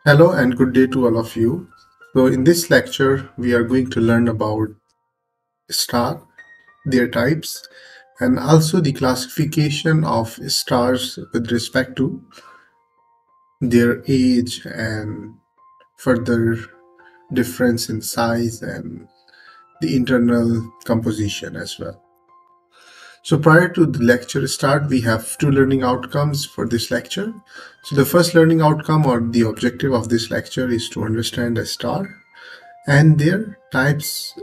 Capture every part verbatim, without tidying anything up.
Hello and good day to all of you. So in this lecture, we are going to learn about star, their types, and also the classification of stars with respect to their age and further difference in size and the internal composition as well. So prior to the lecture start, we have two learning outcomes for this lecture. So the first learning outcome or the objective of this lecture is to understand a star and their types.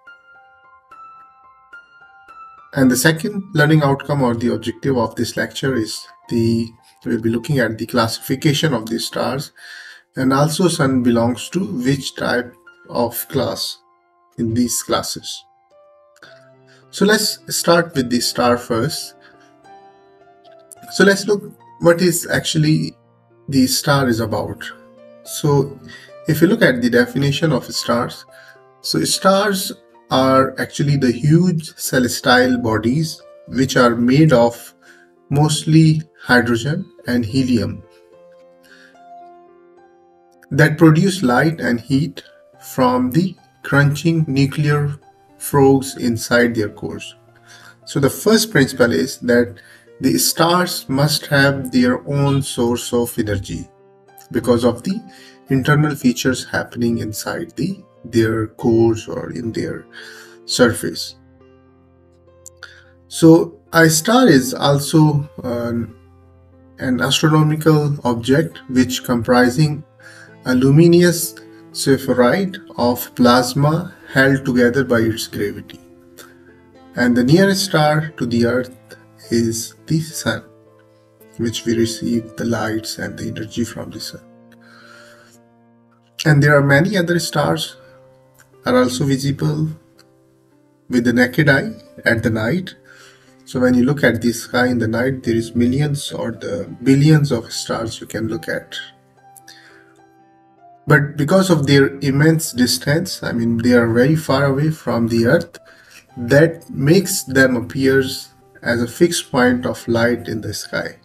And the second learning outcome or the objective of this lecture is the we'll be looking at the classification of the stars and also sun belongs to which type of class in these classes. So let's start with the star first. So let's look what is actually the star is about. So if you look at the definition of stars, so stars are actually the huge celestial bodies which are made of mostly hydrogen and helium that produce light and heat from the crunching nuclear frogs inside their cores. So the first principle is that the stars must have their own source of energy because of the internal features happening inside the their cores or in their surface. So a star is also an, an astronomical object which comprising a luminous spheroid of plasma held together by its gravity. And the nearest star to the Earth is the Sun, which we receive the lights and the energy from the Sun. And there are many other stars are also visible with the naked eye at the night. So when you look at the sky in the night, there is millions or the billions of stars you can look at. But because of their immense distance, I mean they are very far away from the Earth, that makes them appear as a fixed point of light in the sky.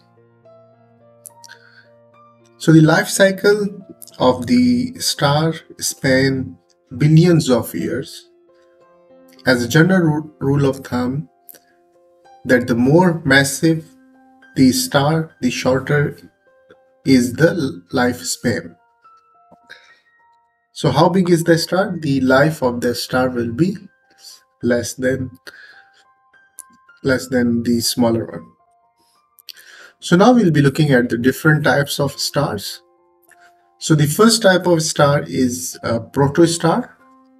So the life cycle of the star span billions of years. As a general rule of thumb, that the more massive the star, the shorter is the lifespan. So how big is the star? The life of the star will be less than less than the smaller one. So now we'll be looking at the different types of stars. So the first type of star is a protostar.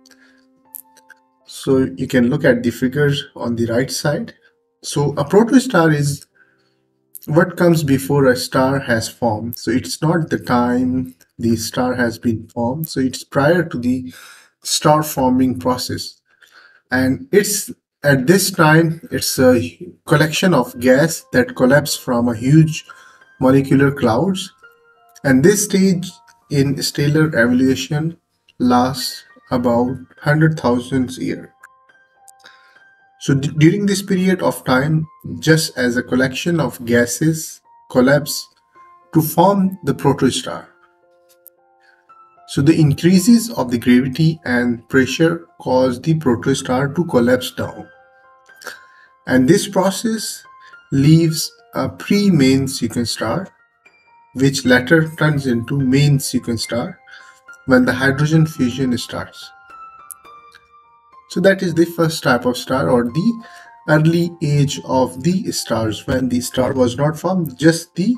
So you can look at the figures on the right side. So a protostar is what comes before a star has formed. So it's not the time the star has been formed. So it's prior to the star forming process. And it's at this time, it's a collection of gas that collapse from a huge molecular clouds. And this stage in stellar evolution lasts about one hundred thousand years. So during this period of time, just as a collection of gases collapse to form the protostar. So the increases of the gravity and pressure cause the protostar to collapse down. And this process leaves a pre-main sequence star, which later turns into main sequence star when the hydrogen fusion starts. So that is the first type of star or the early age of the stars when the star was not formed, just the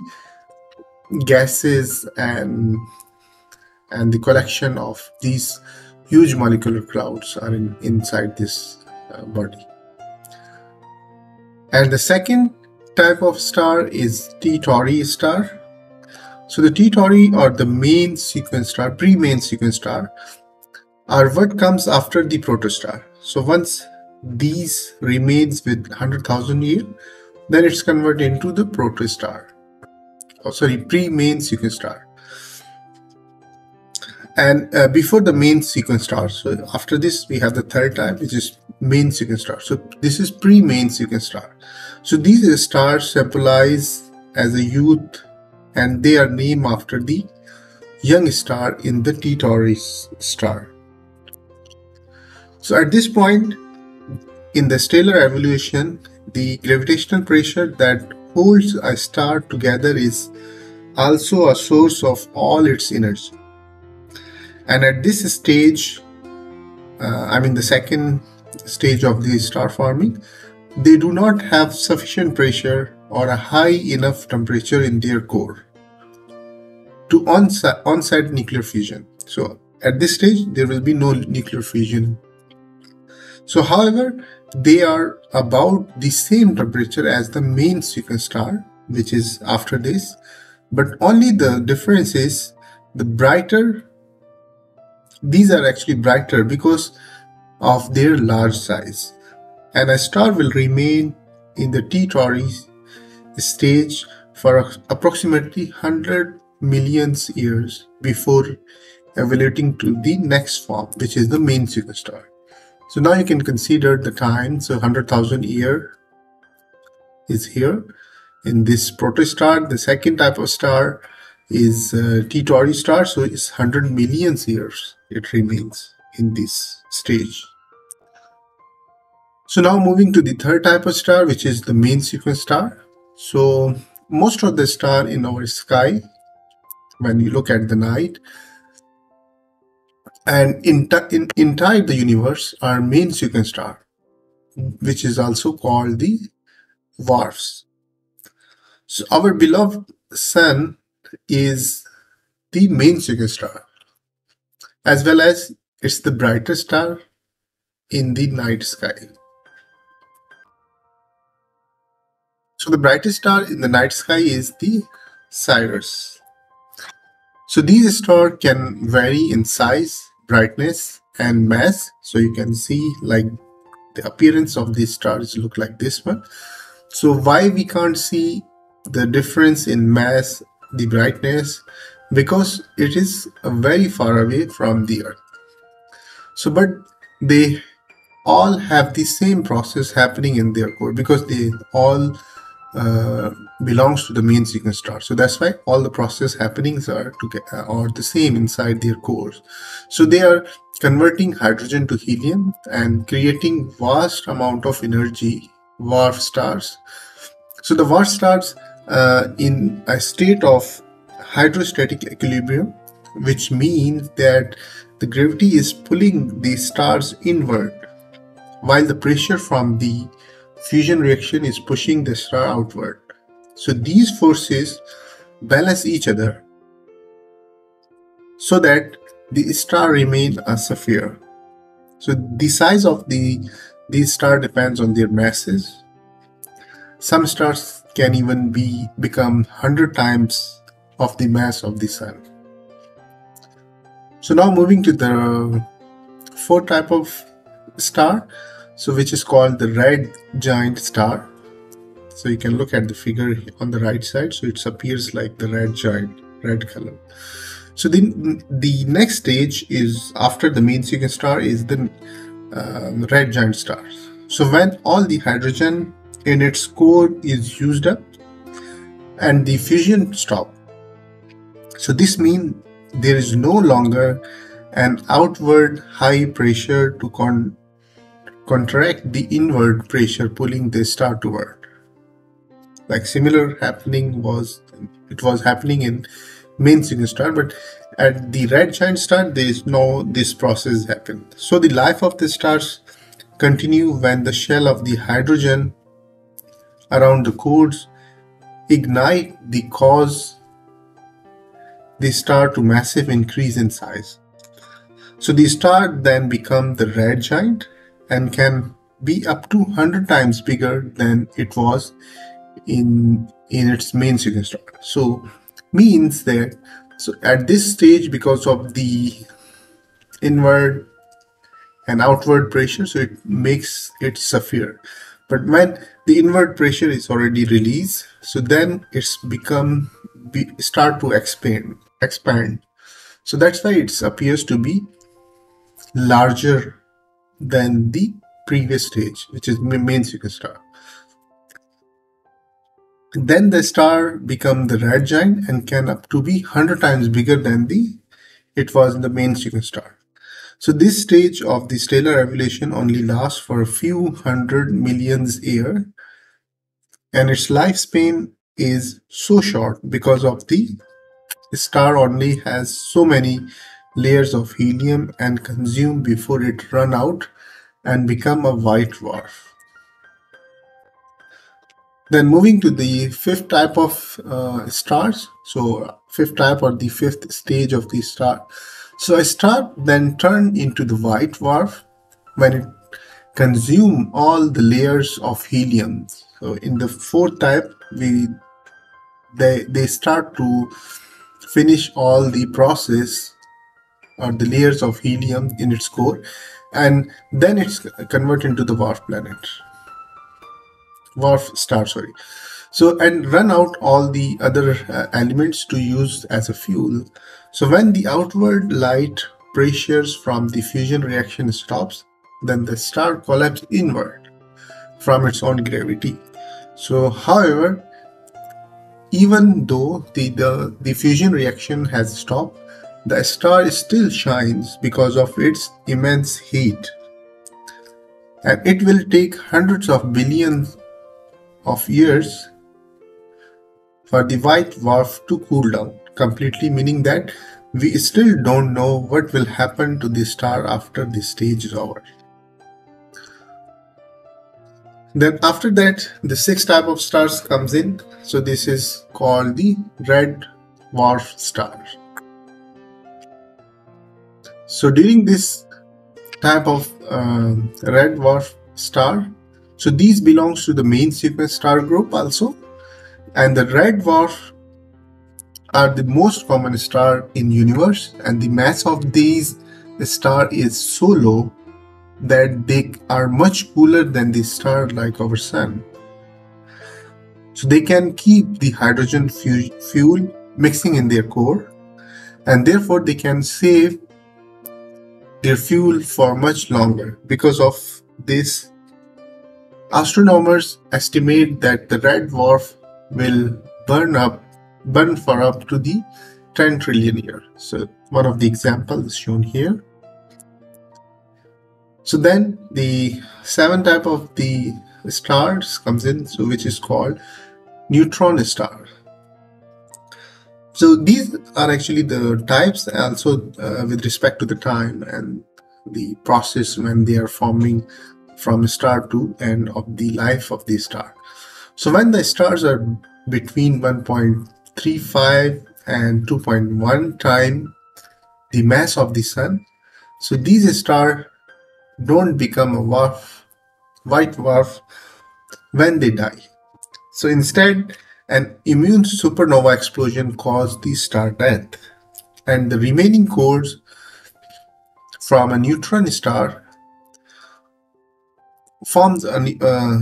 gases and and the collection of these huge molecular clouds are in, inside this uh, body. And the second type of star is the Tauri star. So the T Tauri or the main sequence star, pre-main sequence star, are what comes after the protostar. So once these remains with one hundred thousand years, then it's converted into the protostar. Oh, sorry, pre-main sequence star. And uh, before the main sequence star, so after this we have the third type, which is main sequence star. So this is pre-main sequence star. So these stars symbolize as a youth, and they are named after the young star in the Tauri star. So at this point in the stellar evolution, the gravitational pressure that holds a star together is also a source of all its energy. And at this stage, uh, I mean the second stage of the star forming, they do not have sufficient pressure or a high enough temperature in their core to onset, onset nuclear fusion. So at this stage, there will be no nuclear fusion. So however, they are about the same temperature as the main sequence star, which is after this, but only the difference is the brighter, these are actually brighter because of their large size. And a star will remain in the T Tauri stage for approximately one hundred million years before evolving to the next form, which is the main sequence star. So now you can consider the time. So one hundred thousand year is here in this protostar. The second type of star is uh, T Tauri star. So it's one hundred million years it remains in this stage. So now moving to the third type of star, which is the main sequence star. So most of the star in our sky, when you look at the night, and in, in inside the universe are main sequence star, which is also called the dwarfs. So our beloved sun is the main sequence star, as well as it's the brightest star in the night sky. So the brightest star in the night sky is the Sirius. So these stars can vary in size, brightness, and mass. So you can see like the appearance of these stars look like this one. So why we can't see the difference in mass, the brightness? Because it is very far away from the Earth. So but they all have the same process happening in their core because they all uh, belongs to the main sequence star. So that's why all the process happenings are to get, uh, are the same inside their cores. So they are converting hydrogen to helium and creating vast amount of energy, dwarf stars. So the dwarf stars uh, in a state of hydrostatic equilibrium, which means that the gravity is pulling the stars inward, while the pressure from the fusion reaction is pushing the star outward. So these forces balance each other so that the star remains a sphere. So the size of the these star depends on their masses. Some stars can even be become one hundred times of the mass of the sun. So now moving to the fourth type of star, so which is called the red giant star. So you can look at the figure on the right side. So it appears like the red giant, red color. So then the next stage is after the main sequence star is the um, red giant stars. So when all the hydrogen in its core is used up and the fusion stop. So this means there is no longer an outward high pressure to con contract the inward pressure pulling the star toward. Like similar happening was it was happening in main sequence star, but at the red giant star there is no this process happen. So the life of the stars continue when the shell of the hydrogen around the cores ignite the cause the star to massive increase in size. So the star then become the red giant and can be up to one hundred times bigger than it was in in its main sequence star. So means that so at this stage, because of the inward and outward pressure, so it makes it sphere. But when the inward pressure is already released, so then it's become be, start to expand expand. So that's why it appears to be larger than the previous stage, which is main sequence star. Then the star become the red giant and can up to be one hundred times bigger than the it was in the main sequence star. So this stage of the stellar evolution only lasts for a few hundred millions years, and its lifespan is so short because of the star only has so many layers of helium and consume before it run out and become a white dwarf. Then moving to the fifth type of uh, stars. So fifth type or the fifth stage of the star. So a star then turn into the white dwarf when it consume all the layers of helium. So in the fourth type, we they they start to finish all the process or the layers of helium in its core, and then it's converted into the dwarf planet, dwarf star. Sorry. So and run out all the other uh, elements to use as a fuel. So when the outward light pressures from the fusion reaction stops, then the star collapses inward from its own gravity. So however, even though the, the, the fusion reaction has stopped, the star still shines because of its immense heat. And it will take hundreds of billions of years for the white dwarf to cool down completely, meaning that we still don't know what will happen to the star after this stage is over. Then after that, the sixth type of stars comes in. So this is called the red dwarf star. So during this type of uh, red dwarf star, so these belongs to the main sequence star group also, and the red dwarf are the most common star in universe, and the mass of these star is so low that they are much cooler than the star like our sun. So they can keep the hydrogen fu fuel mixing in their core, and therefore they can save their fuel for much longer. Because of this, astronomers estimate that the red dwarf will burn up burn for up to the ten trillion years. So one of the examples is shown here. So then the seventh type of the stars comes in, so which is called Neutron Stars. So these are actually the types also uh, with respect to the time and the process when they are forming from star to end of the life of the star. So when the stars are between one point three five and two point one times the mass of the sun, so these stars don't become a dwarf, white dwarf when they die. So instead, an immune supernova explosion caused the star death, and the remaining cores from a neutron star forms a uh,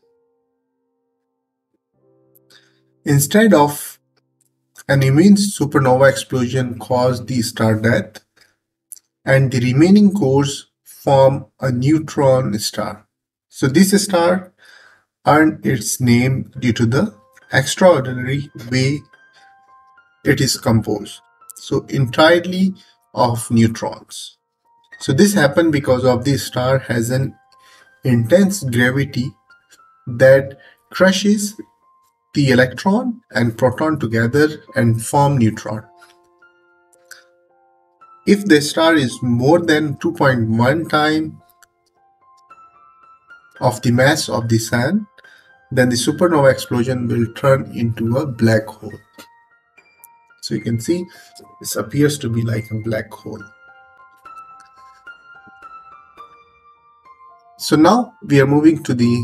instead of an immune supernova explosion caused the star death, and the remaining cores form a neutron star. So this star earned its name due to the extraordinary way it is composed, so entirely of neutrons. So this happened because of the star has an intense gravity that crushes the electron and proton together and form neutron. If the star is more than two point one times of the mass of the sun, then the supernova explosion will turn into a black hole. So you can see this appears to be like a black hole. So now we are moving to the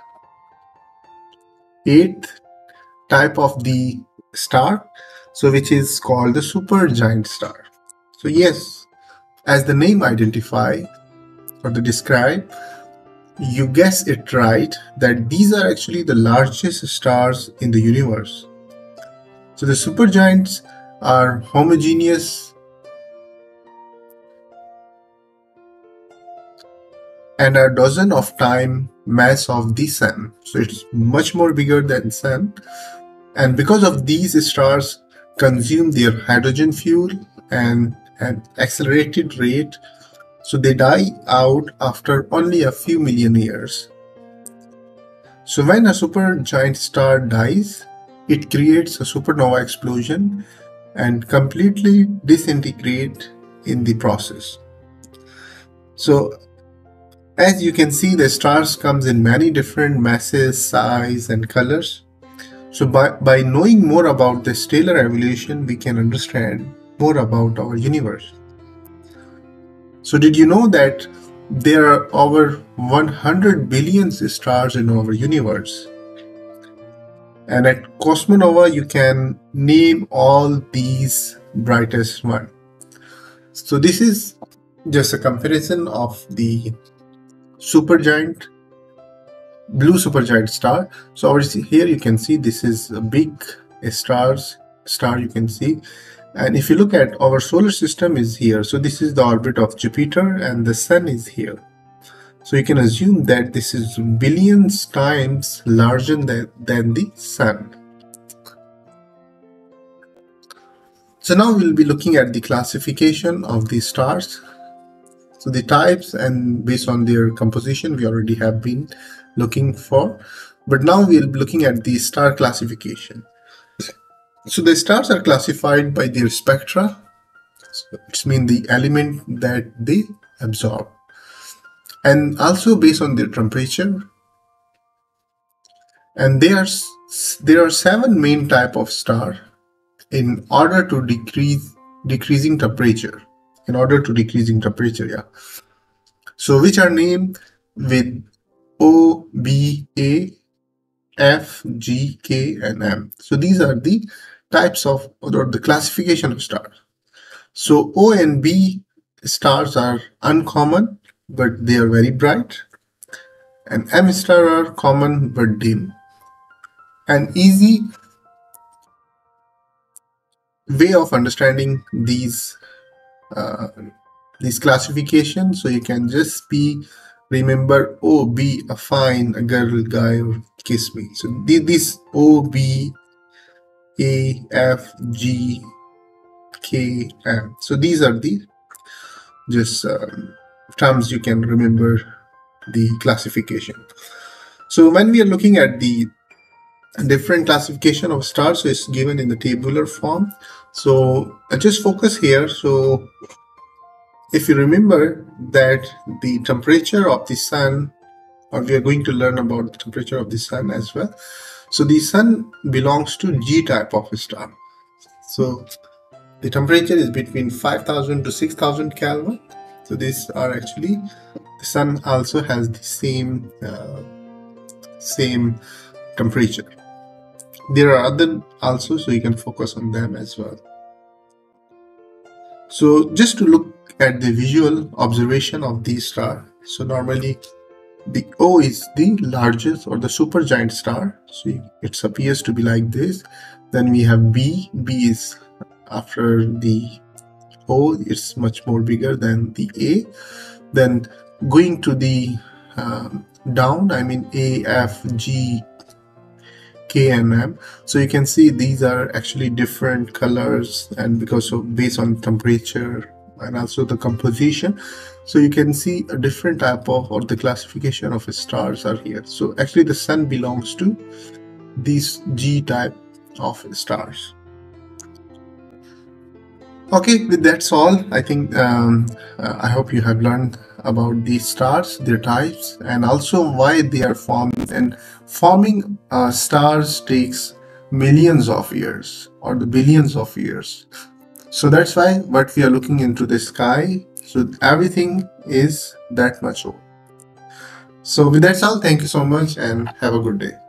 eighth type of the star, so which is called the supergiant star. So yes, as the name identify or the describe, you guess it right that these are actually the largest stars in the universe. So the supergiants are homogeneous and a dozen of time mass of the sun. So it's much more bigger than sun, And because of these stars consume their hydrogen fuel and an accelerated rate, so they die out after only a few million years. So when a supergiant star dies, it creates a supernova explosion and completely disintegrate in the process. So as you can see, the stars comes in many different masses, size and colors. So by, by knowing more about the stellar evolution, we can understand more about our universe. So did you know that there are over one hundred billion stars in our universe? And at Cosmonova, you can name all these brightest one. So this is just a comparison of the supergiant, blue supergiant star. So obviously here you can see this is a big stars star you can see. And if you look at our solar system is here, so this is the orbit of Jupiter and the sun is here. So you can assume that this is billions times larger than, than the sun. So now we'll be looking at the classification of these stars. So the types and based on their composition we already have been looking for. But now we'll be looking at the star classification. So the stars are classified by their spectra, so which means the element that they absorb, and also based on their temperature. And there are there are seven main type of star in order to decrease decreasing temperature. In order to decreasing temperature, yeah. So which are named with O, B, A, F, G, K, and M. So these are the types of or the classification of stars. So O and B stars are uncommon, but they are very bright, and M star are common but dim. An easy way of understanding these uh, these classifications, so you can just be remember O, B, a fine, a girl, guy, or kiss me. So these O, B, A, F, G, K, M. So these are the just um, terms you can remember the classification. So when we are looking at the different classification of stars, so it's given in the tabular form. So I just focus here. So if you remember that the temperature of the sun, or we are going to learn about the temperature of the sun as well. So the sun belongs to G type of star. So the temperature is between five thousand to six thousand Kelvin. So these are actually, the sun also has the same uh, same temperature. There are other also, so you can focus on them as well. So just to look at the visual observation of these stars. So normally the O is the largest or the supergiant star. So it appears to be like this. Then we have B. B is after the O, it's much more bigger than the A. Then going to the um, down, I mean A, F, G, K, and M. So you can see these are actually different colors, and because of based on temperature and also the composition, so you can see a different type of or the classification of stars are here. So actually the sun belongs to these G type of stars. Okay, with that's all. I think um, uh, I hope you have learned about these stars, their types, and also why they are formed. And forming uh, stars takes millions of years or the billions of years. So that's why what we are looking into the sky, so everything is that much old. So with that's all, thank you so much and have a good day.